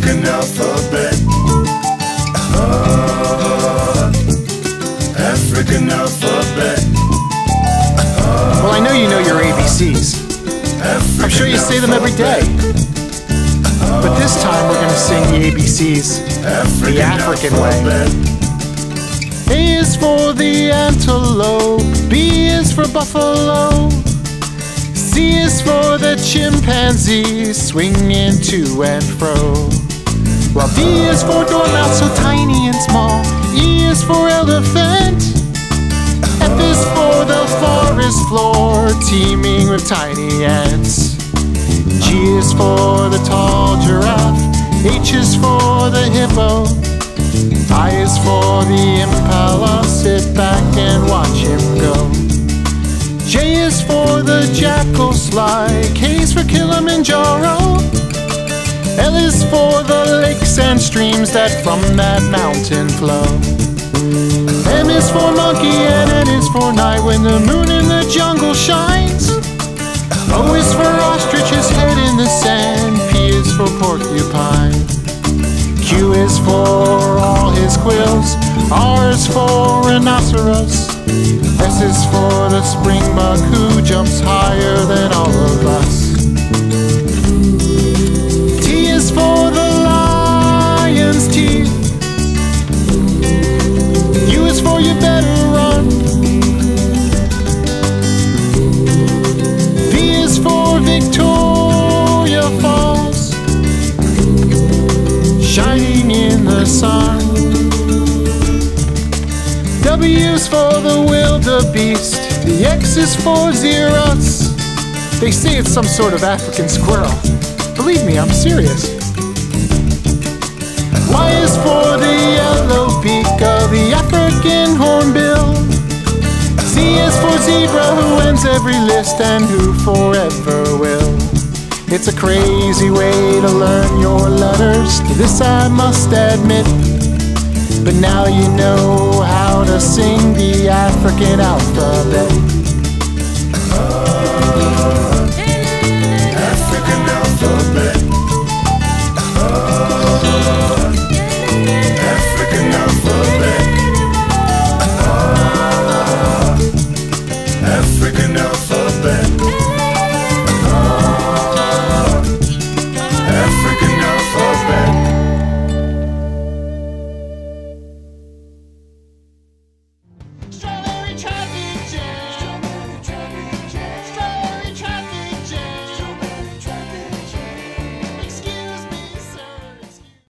African alphabet. African alphabet. Well, I know you know your ABCs. I'm sure you say them every day. But this time we're gonna sing the ABCs the African way. A is for the antelope, B is for buffalo, C is for the chimpanzee, swinging to and fro. While D is for dormouse, so tiny and small, E is for elephant, F is for the forest floor, teeming with tiny ants. G is for the tall giraffe, H is for the hippo, I is for the impala, sit back and watch him go. J is for the jackal sly, K is for Kilimanjaro, L is for the lakes and streams that from that mountain flow. M is for monkey and N is for night when the moon in the jungle shines. O is for ostrich, his head in the sand, P is for porcupine. Q is for all his quills, R is for rhinoceros, S is for the springbok who jumps higher than all of us. T is for the lion's teeth, U is for you better run, V is for Victoria Falls, shining in the sun. W is for the wildebeest, the X is for xeros. They say it's some sort of African squirrel. Believe me, I'm serious. Y is for the yellow beak of the African hornbill. Z is for zebra who ends every list and who forever will. It's a crazy way to learn your letters, this I must admit. But now you know how to sing the African alphabet.